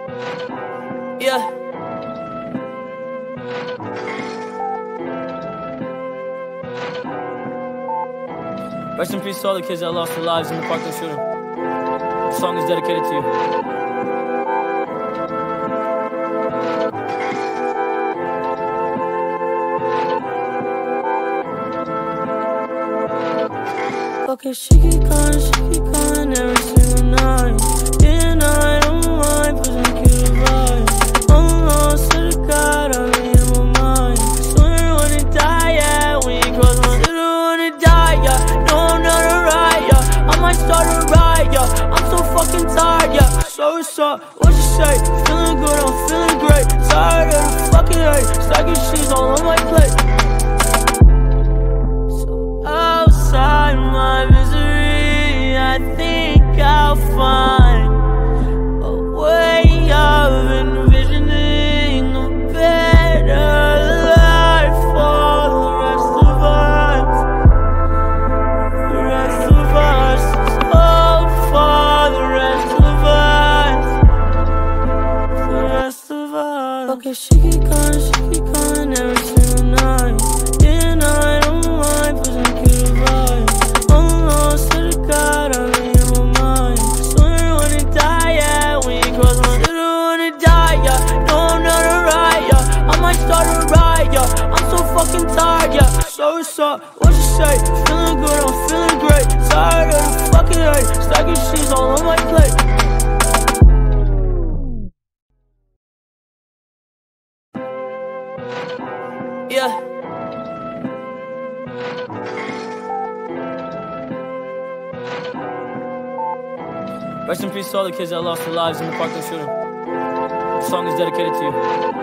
Yeah. Rest in peace to all the kids that lost their lives in the Parkland shooting. This song is dedicated to you. Okay, she keep calling every single night. And I don't mind pushing the kid to ride. I'm lost to the God, I'm in my mind. Swear I wanna die, yeah, when you cross my still wanna die, yeah. No, I'm not a riot, yeah. I might start a riot, yeah. I'm so fucking tired, yeah. So what's up, what you say? Feeling good, I'm feeling great. Tired of the fucking hate. Stacking shit all on my plate. So outside my misery, I think I'll find a way of envisioning a better life for the rest of us. The rest of us. Oh, for the rest of us. The rest of us. Okay, she keep calling every single night. And I don't mind pushing the kid to ride. I'm lost to the God, I'm in my mind. Swear I wanna die, yeah, when you cross my still wanna die, yeah. No, I'm not a riot, yeah. I might start a riot, yeah. I'm so fucking tired, yeah. So what's up, what you say? Feeling good, I'm feeling great. Tired of the fucking hate. Stacking shit all on my plate. Yeah. Rest in peace to all the kids that lost their lives in the Parkland shooting. This song is dedicated to you.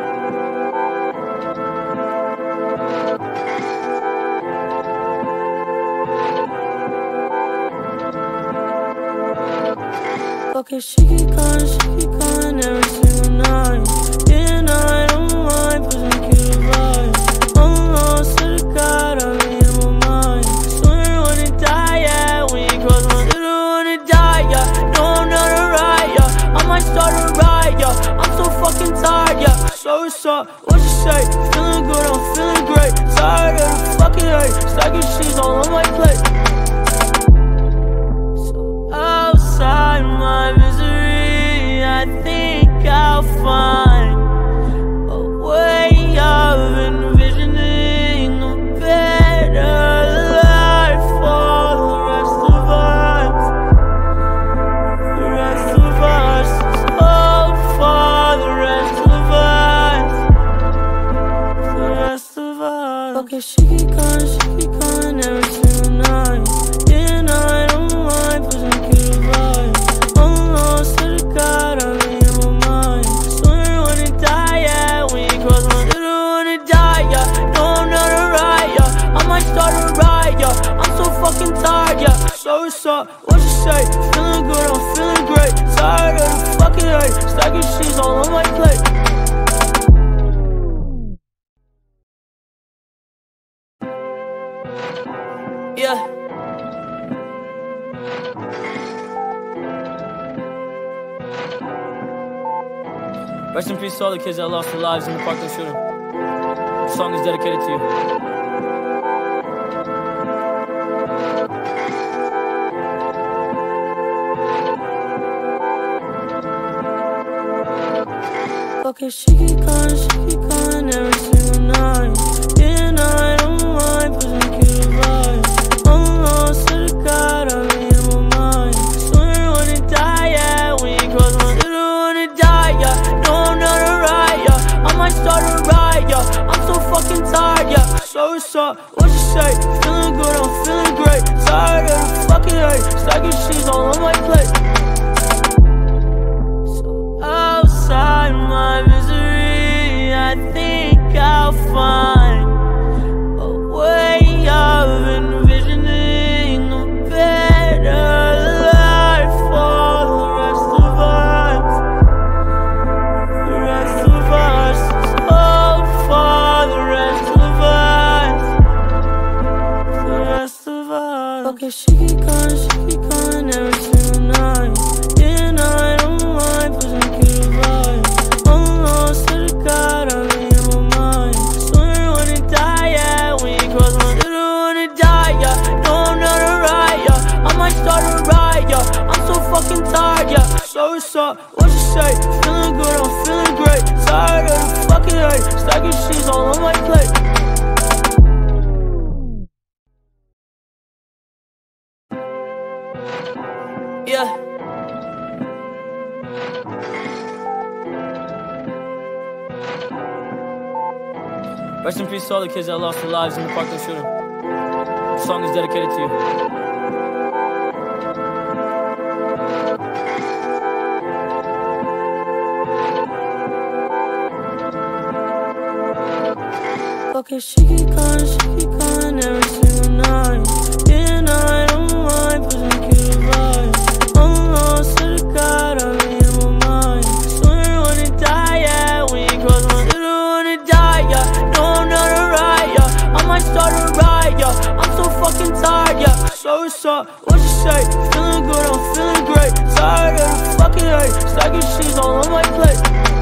Okay, she keep calling every single night. And I don't mind pushing the kid to ride. I'm lost to the God, I'm in my mind. Swear I wanna die, yeah, when you cross my still wanna die, yeah. No, I'm not a riot, yeah. I might start a riot, yeah. I'm so fucking tired, yeah. So what's up, what you say? Feeling good, I'm feeling great. Tired of the fucking hate. Stacking shit all on my plate. So outside my misery, I think I'll find a way of envisioning a better life for the rest of us. The rest of us. Oh, for the rest of us. The rest of us. Okay, she keep calling every single night. And I don't mind pushing the kid to ride. I'm lost to the God, I'm in my mind. Swear I wanna die, yeah, when you cross my still wanna die, yeah. No, I'm not a riot, yeah. I might start a riot, yeah. I'm so fucking tired, yeah. So what's up, what you say? Feeling good, I'm feeling great. Tired of the fucking hate. Stacking shit all on my plate. Yeah. Rest in peace to all the kids that lost their lives in the Parkland shooting. This song is dedicated to you. Okay, she keep calling every single night. And I don't mind pushing the kid to ride. I'm lost to the God, I'm in my mind. Swear I wanna die, yeah, when you cross my still wanna die, yeah. No, I'm not a riot, yeah. I might start a riot, yeah. I'm so fucking tired, yeah. So what's up, what you say? Feeling good, I'm feeling great. Tired of the fucking hate. Stacking shit all on my plate. So outside my misery, I think I'll find a way of envisioning a better life for the rest of us. The rest of us. Oh, for the rest of us. The rest of us. Okay, she keep calling every single night. And I don't mind pushing the kid to ride. what's up? What you say? Feeling good, I'm feeling great. Tired of the fucking hate. Stacking sheets all on my plate. Yeah. Rest in peace to all the kids that lost their lives in the Parkland shooting. This song is dedicated to you. Okay, she keep calling every single night. Yeah, and I don't mind pushing cute vibes. I'm lost to the God, I'm in my mind. So we wanna die, yeah, we ain't cross my still wanna die, yeah. No, I'm not a riot, yeah. I might start a riot, yeah. I'm so fucking tired, yeah. So what's up? What you say? Feeling good, I'm feeling great. Tired of the fucking hate. Stacking sheets all on my plate.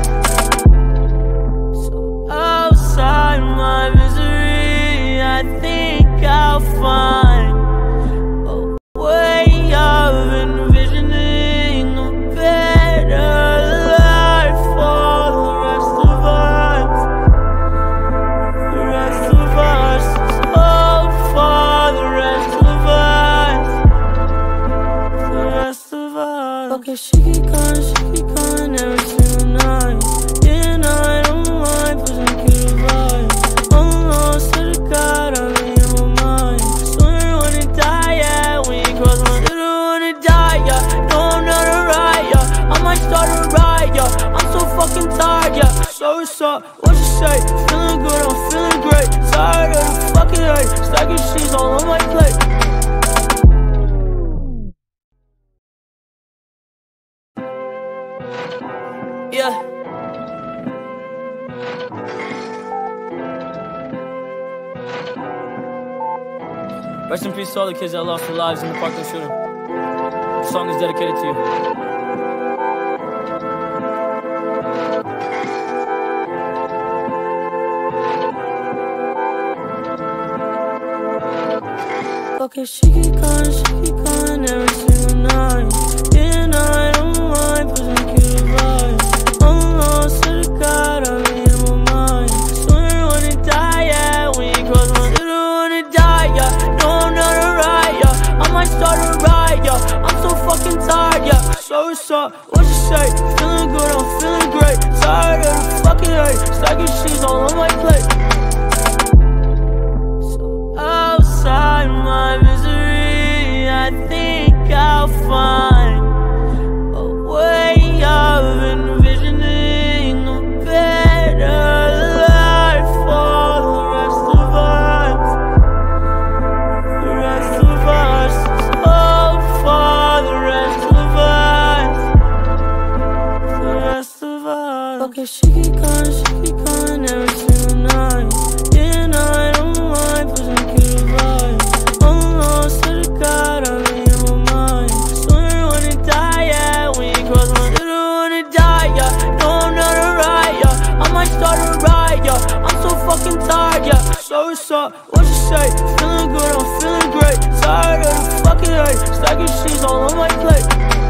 So outside my misery, I think I'll find a way of envisioning a better life for the rest of us. The rest of us. Oh, for the rest of us. The rest of us. Okay, she keep calling every single night. Yeah, and I don't mind pushing cute vibes. I'm lost to the God, I'm in my mind. So we wanna die, yeah, we ain't cross my still wanna die, yeah. No, I'm not a riot, yeah. I might start a riot, yeah. I'm so fucking tired, yeah. So what's up? What you say? Feeling good, I'm feeling great. Tired of the fucking hate. Stacking sheets all on my plate. Yeah. Rest in peace to all the kids that lost their lives in the Parkland shooting. This song is dedicated to you. Okay, she keep calling every single night. Yeah, and I don't mind pushing cute vibes. I'm lost to the God, I'm in my mind. So we wanna die, yeah, we ain't cross my still wanna die, yeah. No, I'm not a riot, yeah. I might start a riot, yeah. I'm so fucking tired, yeah. So what's up? What you say? Feeling good, I'm feeling great. Tired of the fucking hate. Stacking sheets all on my plate. So outside my misery, I think I'll find a way of envisioning a better life for the rest of us. The rest of us. Oh, for the rest of us. The rest of us. Okay, she keep calling every single night. Yeah, and I don't mind pushing cute vibes. I'm lost to the God, I'm in my mind. So we wanna die, yeah, we ain't cross my still wanna die, yeah. No, I'm not a riot, yeah. I might start a riot, yeah. I'm so fucking tired, yeah. So what's up? What you say? Feeling good, I'm feeling great. Tired of the fucking hate. Stacking sheets all on my plate.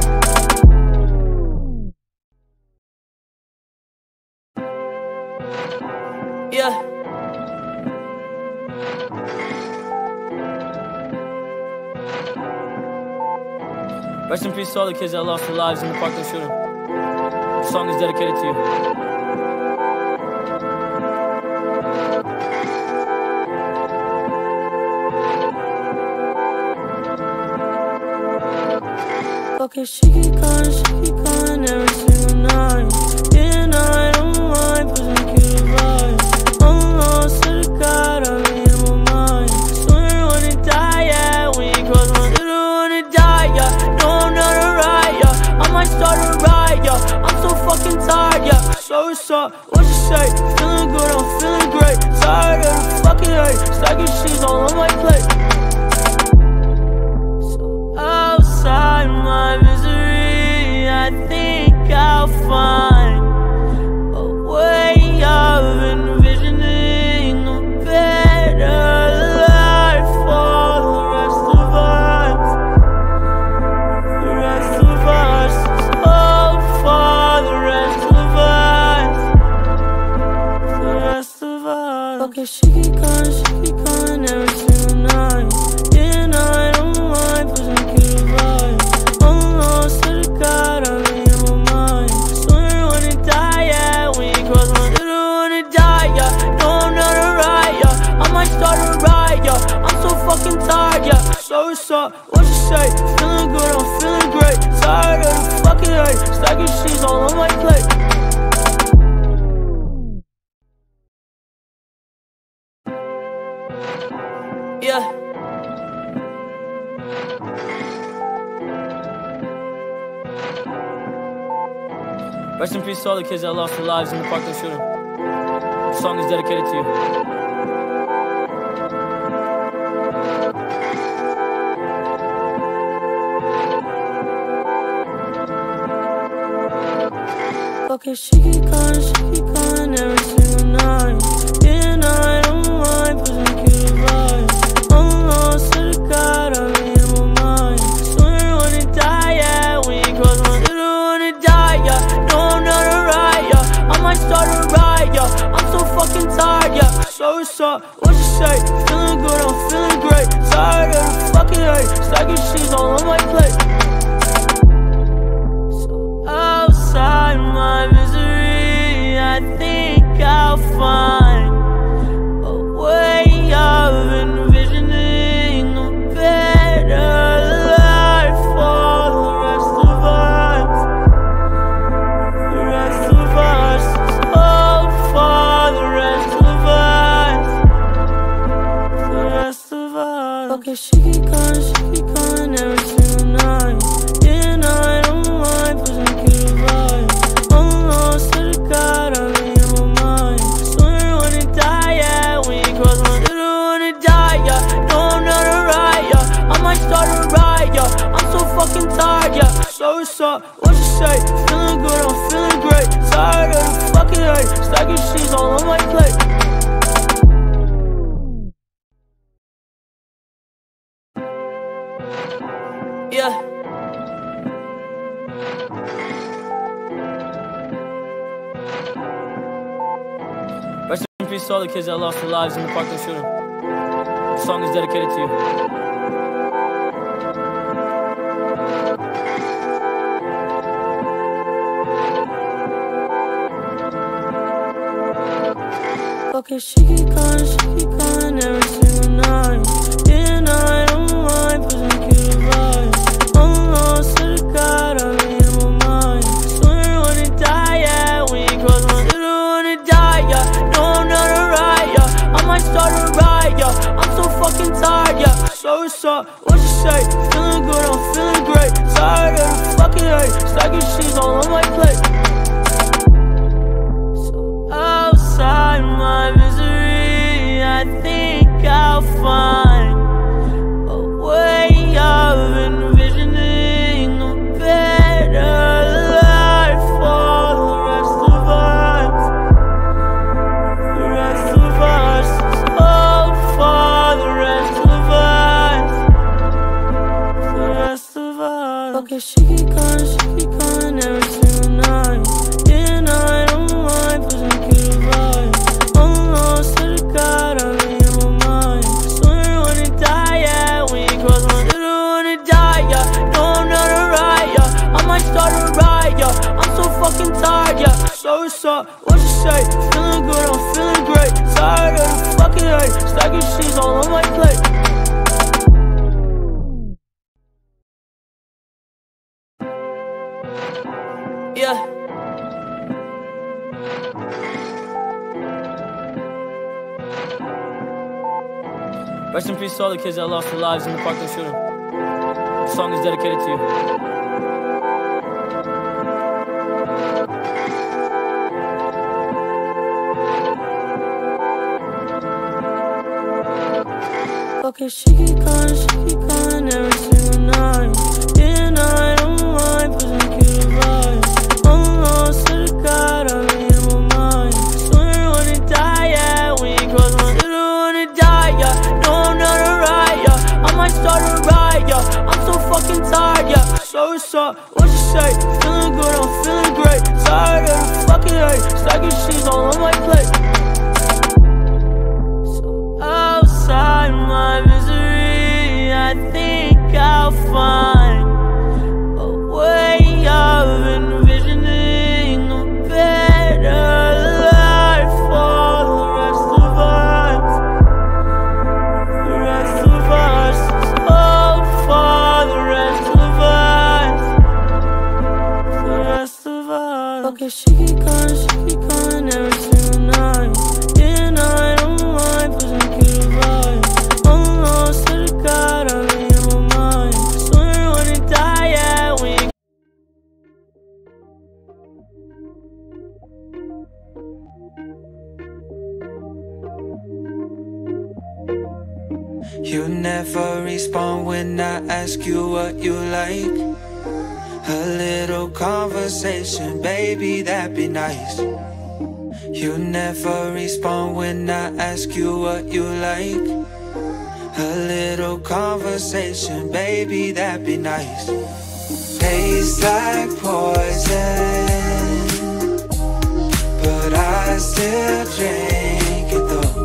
Yeah. Rest in peace to all the kids that lost their lives in the Parkland shooting. This song is dedicated to you. Okay, she keep calling every single night. Yeah, and I don't mind pushing cute vibes. I'm lost to the God, I'm in my mind. So we wanna die, yeah, we ain't cross my still wanna die, yeah. No, I'm not a riot, yeah. I might start a riot, yeah. I'm so fucking tired, yeah. So what's up? What you say? Feeling good, I'm feeling great. Tired of the fucking hate. Stacking sheets all on my plate. So outside my misery, I think I'll find a way of envisioning a better life for the rest of us. The rest of us. Oh, start a riot, yeah. I'm so fucking tired, yeah. So what's up, what you say? Feeling good, I'm feeling great. Tired of the fucking hate, stacking sheets all on my plate. Yeah. Rest in peace to all the kids that lost their lives in the Parkland shooting. This song is dedicated to you. Okay, she keep calling every single night. Yeah, I don't mind, pushing cute vibes. I'm lost to the God, I'm in my mind. Swear I wanna die, yeah, when you cross my still wanna die, yeah. No, I'm not a riot, yeah. I might start a riot, yeah. I'm so fucking tired, yeah. So what's up, what you say? Feeling good, I'm feeling great. Tired of the fucking hate, stacking sheets all on my plate. So outside my misery, I think I'll find a way of envisioning a better life for the rest of us. The rest of us. Oh, for the rest of us. The rest of us. Okay, she keep calling every single night. Yeah, I don't mind, pushing cute vibes. I'm lost to the God, I'm in my mind. Swear I wanna die, yeah, when you cross my still wanna die, yeah. No, I'm not a riot, yeah. I might start a riot, yeah. I'm so fucking tired, yeah. So what's up, what you say? Feeling good, I'm feeling great. Tired of the fucking hate, stacking sheets all on my plate. Yeah. Rest in peace to all the kids that lost their lives in the Parkland shooting. This song is dedicated to you. Okay, she keep calling every single night. Yeah, I don't mind, pushing cute vibes. I'm lost to the God, I'm in my mind. Swear I wanna die, yeah, when you cross my still wanna die, yeah. No, I'm not a riot, yeah. I might start a riot, yeah. I'm so fucking tired, yeah. So what's up, what you say? Feeling good, I'm feeling great. Tired of the fucking hate, stacking sheets all on my plate. So outside my misery, I think I'll find a way of envisioning a better life for the rest of us. The rest of us. Oh, for the rest of us. The rest of us. Okay, she keep calling every single night. Yeah, I don't mind, pushing cute vibes. I'm lost to the God, I'm in my mind. Swear I wanna die, yeah, when you cross my still wanna die, yeah. No, I'm not a riot, yeah. I might start a riot, yeah. I'm so fucking tired, yeah. So what's up, what you say? Feeling good, I'm feeling great. Tired of the fucking hate, stacking sheets all on my plate. Yeah. Rest in peace to all the kids that lost their lives in the Parkland shooting. This song is dedicated to you. Okay, she keep calling every single night. Yeah, I don't mind, pushing cute vibes. I'm lost to the God, I'm in my mind. Swear I wanna die, yeah, when you cross my still wanna die, yeah. No, I'm not a riot, yeah. I might start a riot, yeah. I'm so fucking tired, yeah. So what's up, what you say? Feeling good, I'm feeling great. Tired of the fucking hate, stacking sheets all on my plate. So outside my misery, I think I'll find a way of envisioning a better life for the rest of us. she keep calling every single night. Yeah, and I don't mind pushing through the vibe. I'm lost to the God, I'm in my mind. Swear I wanna die, yeah, when you You never respond when I ask you what you like. A little conversation, baby, that'd be nice. You never respond when I ask you what you like. A little conversation, baby, that'd be nice. Tastes like poison, but I still drink it though.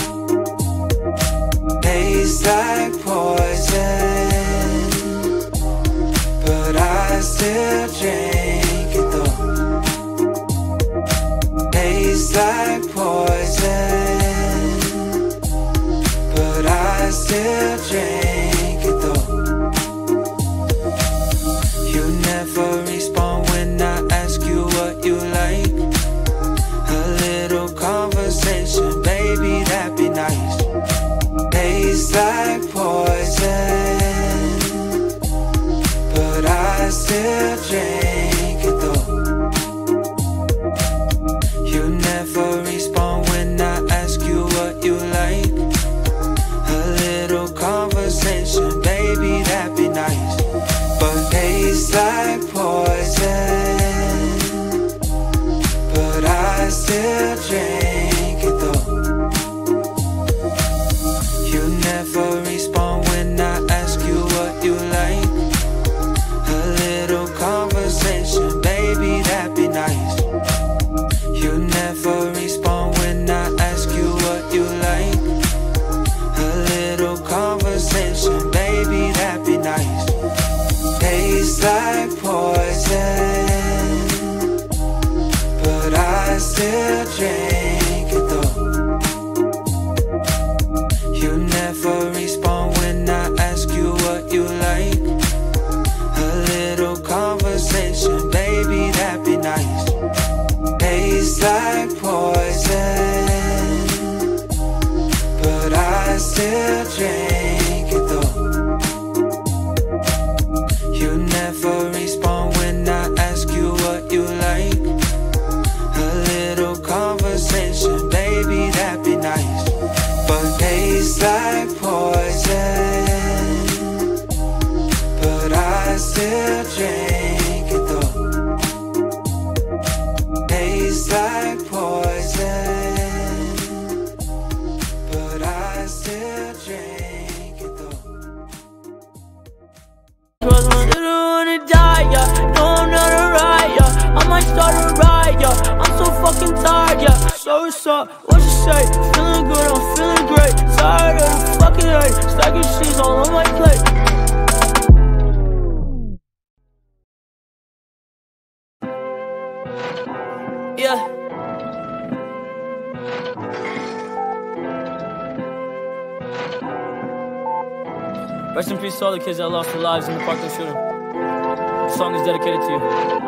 Tastes like poison, but I still drink it though. Tastes like poison, but I still drink it though. You never respond when I ask you what you like. A little conversation, baby, that'd be nice. Tastes like poison, but I still drink it though. You never respond when I ask you what you like. A little conversation, baby, that'd be nice. But tastes like poison, but I still drink it though. You never respond when I ask you what you like. A little conversation, baby, that'd be nice. You never respond when I ask you what you like. A little conversation, baby, that'd be nice. Tastes like poison, but I still drink it though. You never respond when I ask you what you like. A little conversation, baby, that'd be nice. Tastes like poison, but I still drink it though. You never respond when I ask you what you like. A little conversation, baby, that'd be nice. But tastes like poison, but I still drink it though. Tastes like poison, but I still drink it though. Cause I didn't wanna die, yeah. No, I'm not a riot, I might start a riot, yeah. I'm so fucking tired, yeah. So what's up, what you say? Feeling good, I'm feeling great. Tired of the fucking hate, stacking sheets all on my plate. Yeah. Rest in peace to all the kids that lost their lives in the Parkland shooting. This song is dedicated to you.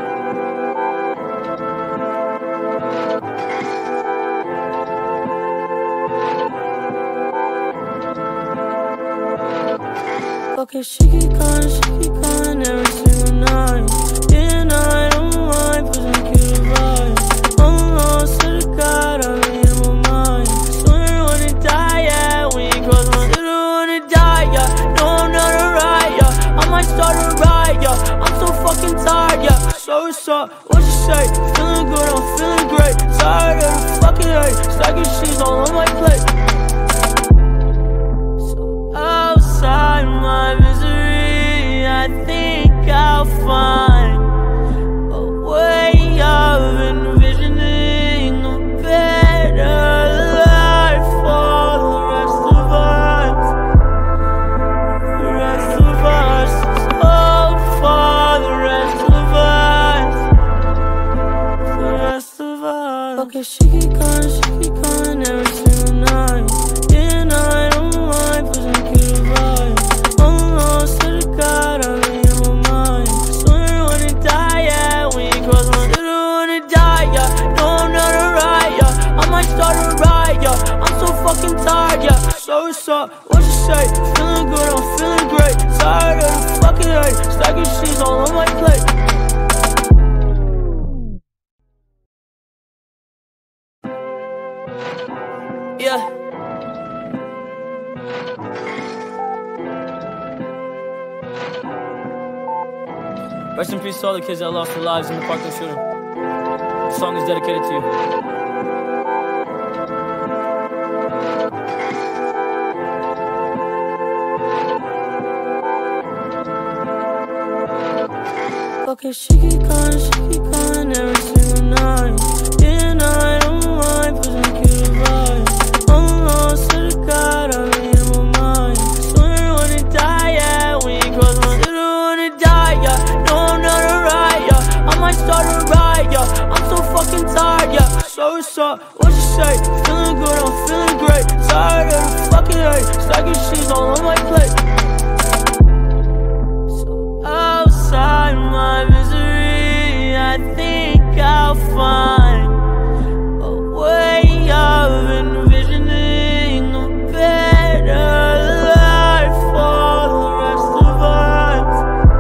Okay, she keep calling every single night. Yeah, and I don't mind pushing through the vibe. I'm lost to the God, I'm in my mind. Swear I wanna die, yeah, when you cross my line. Didn't wanna die, yeah. No, I'm not a riot, yeah. I might start a riot, yeah. I'm so fucking tired, yeah. So what's up, what you say? Feeling good, I'm feeling great. Tired of the fucking hate, stacking sheets all on my plate. So outside my misery, I think I'll find a way of envisioning a better life for the rest of us. The rest of us, hope for the rest of us. The rest of us. Okay, she keep calling every single night. Yeah, and I don't mind pushing through the vibe. I'm lost to the God, I'm in my mind. Swear I wanna die, yeah, when you cross my line. Didn't wanna die, So what's up? What you say? Feeling good, I'm feeling great. Tired of the fucking hate. Stacking sheets all on my plate. Yeah. Rest in peace to all the kids that lost their lives in the Parkland shooting. This song is dedicated to you. Okay, she keep calling every single night. Day and night, on my mind, pushing the cute vibe. I'm lost to the God, I'm in my mind. Swear I wanna die, yeah, when you cross my still wanna die, yeah. No, I'm not a riot, yeah. I might start a riot, yeah. I'm so fucking tired, yeah. So what's up? What you say? Feeling good, I'm feeling great. Tired of the fucking hate. Stacking sheets all on my plate. So outside my misery, I think I'll find a way of envisioning a better life for the rest of us.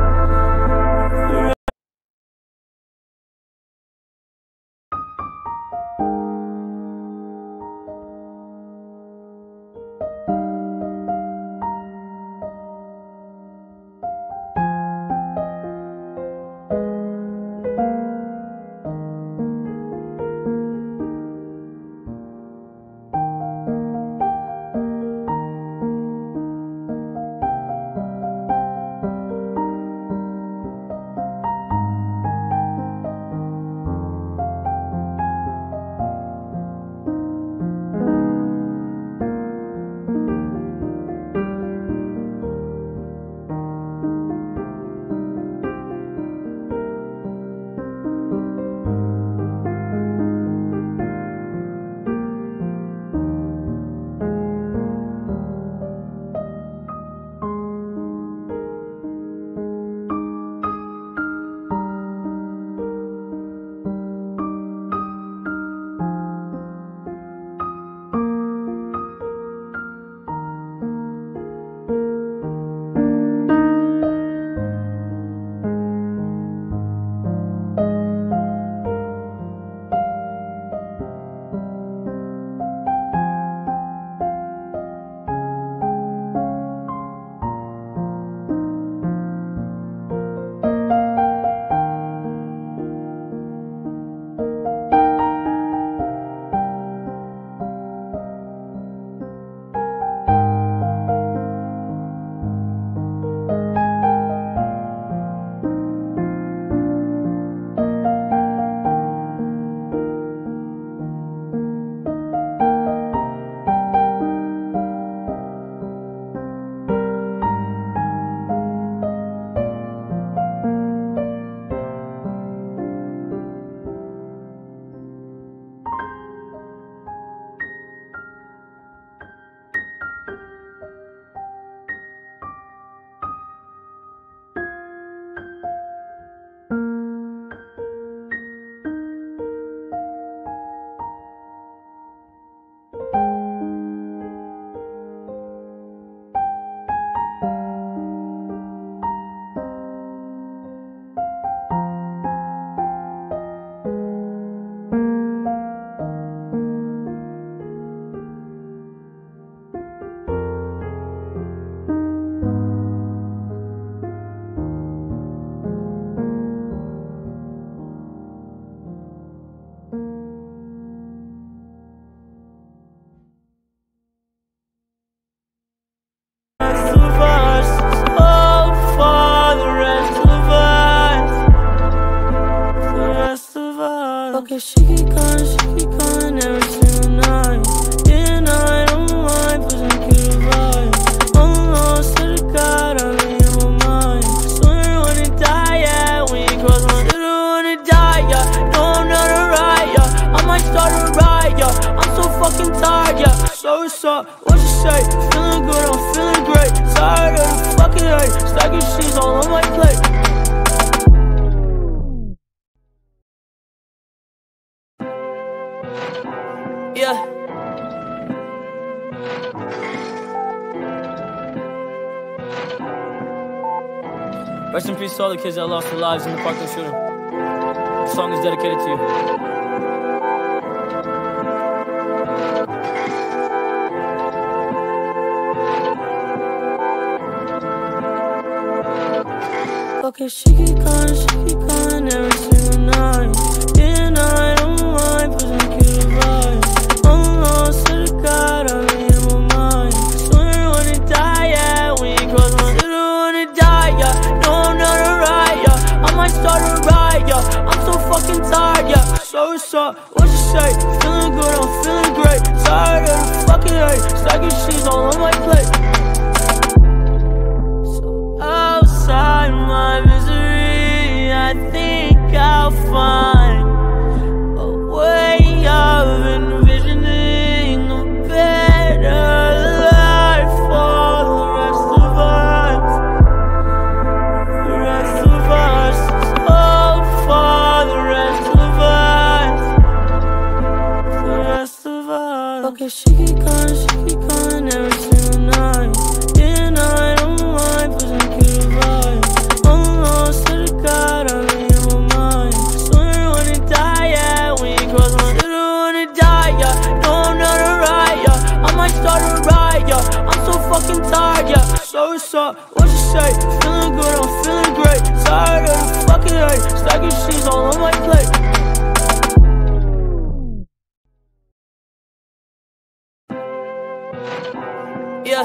Okay, she keep calling every single night. Day and night, on my mind, pushing the cute vibe. I'm lost to the God, I'm in my mind. Swear I wanna die, yeah, when you cross my still wanna die, yeah. No, I'm not a riot, yeah. I might start a riot, yeah. I'm so fucking tired, yeah. So what's up? What you say? Feeling good, I'm feeling great. Tired of the fucking hate. Stacking sheets all on my plate. Yeah. Rest in peace to all the kids that lost their lives in the Parkland shooting. This song is dedicated to you. Okay, she keep calling every single night. And I don't mind, pushing cute vibes. I'm lost to the God, I'm in my mind. Swear when it die, yeah, when you cross my city, when it die, yeah. No, I'm not a riot, I might start a riot. I'm so fucking tired, yeah. So what's up, what you say? Feeling good, I'm feeling great. Tired of the fucking hate, stackin sheets all on my plate. Outside my misery, I think I'll find a way of envisioning a better life for the rest of us. The rest of us, oh, for the rest of us. The rest of us. Okay, she keep calling every single night. And I don't mind pushing cute vibes. I'm lost to the God, I'm in my mind. Swear when it die, yeah, when you cross my city, when it die, yeah. No, I'm not a riot, I might start a riot. I'm so fucking tired, yeah. So what's up, what you say? Feeling good, I'm feeling great. Tired of the fucking hate, stackin sheets all on my plate. Yeah.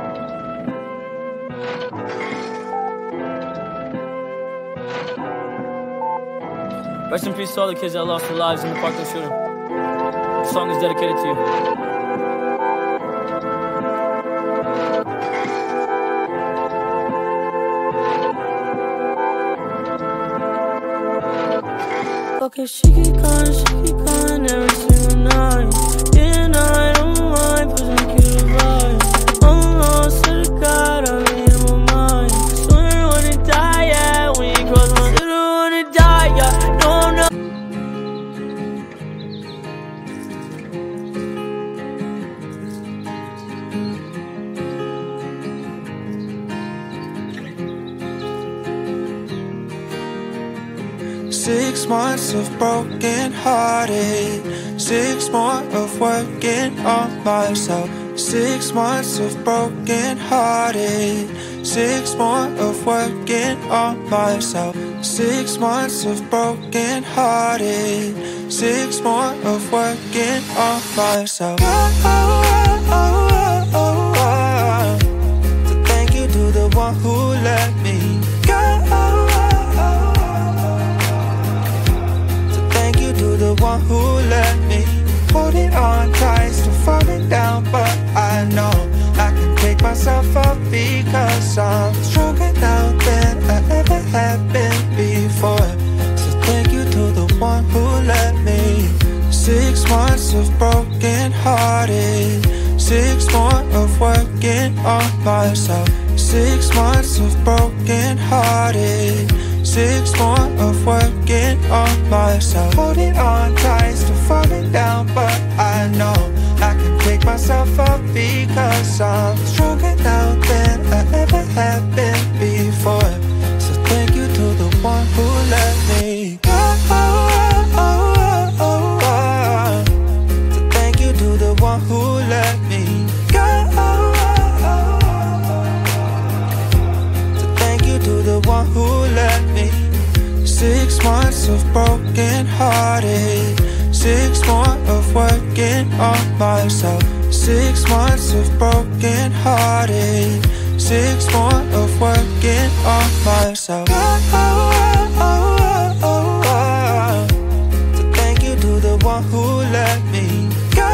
Rest in peace to all the kids that lost their lives in the Parkland shooting. This song is dedicated to you. Okay, she keep calling every single night. And I don't mind pushing cute vibes. I'm lost to the God, I'm in my mind. Swear when it die, yeah, when you cross my city, when it die, yeah. No, I'm not. 6 months of broken hearted, 6 more of working on myself. 6 months of broken hearted, 6 more of working on myself. 6 months of broken hearted, 6 more of working on myself. So thank you to the one who let me go. To the one who let me hold it on tight, still falling down, but I know I can pick myself up because I'm stronger now than I ever have been before. So thank you to the one who let me. 6 months of broken hearted, 6 more of working on myself. 6 months of broken hearted, 6 more of working on myself. Holding on tight, still falling down, but I know I can pick myself up because I'm stronger now than I ever have been before. So thank you to the one who let me go. So thank you to the one who let me go. So thank you to the one who let me. 6 months of broken hearted, 6 more of working on myself. 6 months of broken hearted, 6 more of working on myself. So thank you to the one who let me go.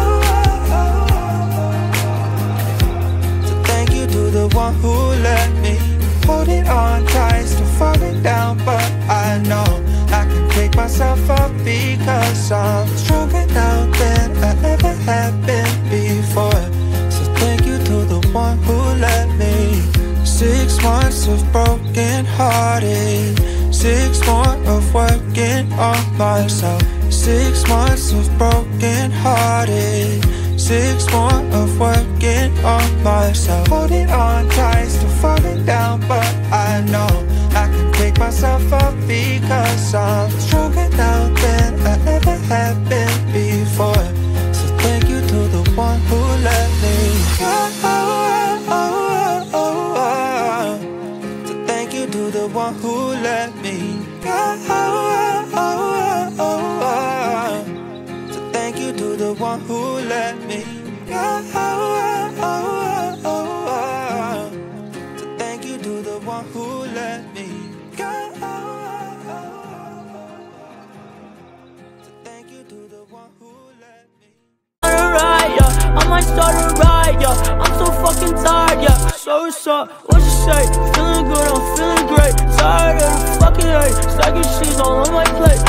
So thank you to the one who let me hold it on tight, still falling down, but I know I can pick myself up because I'm stronger now than I ever have been before. So thank you to the one who let me. 6 months of broken hearted, 6 more of working on myself. 6 months of broken hearted, 6 more of working on myself. Holding on tight, still falling down, but I know I can pick myself up because I'm stronger now than I ever have been before. So thank you to the one who let me go. So thank you to the one who let me go. So thank you to the one who let me go. So thank you to the one who let me go. So thank you to the one who let me. I might start a riot, I'm so fucking tired, yeah. So what's up, what you say? Feeling good, I'm feeling great. Tired of the fucking hate, stacking sheets all on my plate.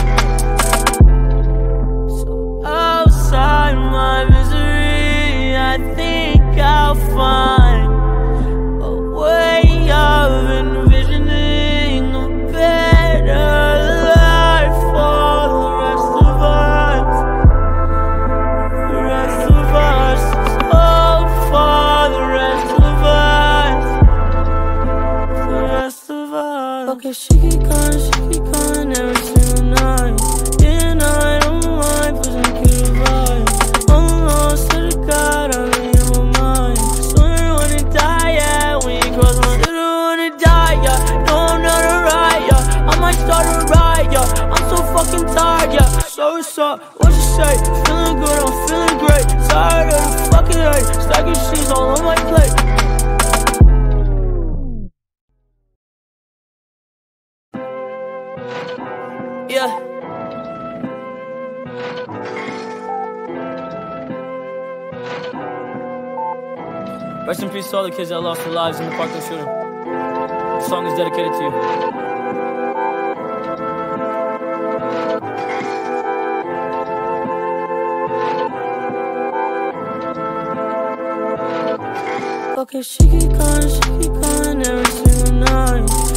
So outside my misery, I think I'll find a way of envisioning a better life for the rest of us. The rest of us, oh, for the rest of us. The rest of us. Okay, she keep calling every single night. And I don't mind pushing cute vibes. I'm lost to the God, I'm in my mind. So I don't wanna die, yeah, when you cross my. I don't wanna die, yeah. No, I'm not a riot. I might start a riot. I'm so fucking tired, yeah. So what's up, what you say? Feeling good, I'm feeling great. Tired of the fucking hate, stacking sheets all on my plate. Yeah. Rest in peace to all the kids that lost their lives in the Parkland shooting. The song is dedicated to you. Okay, she keep calling every single night.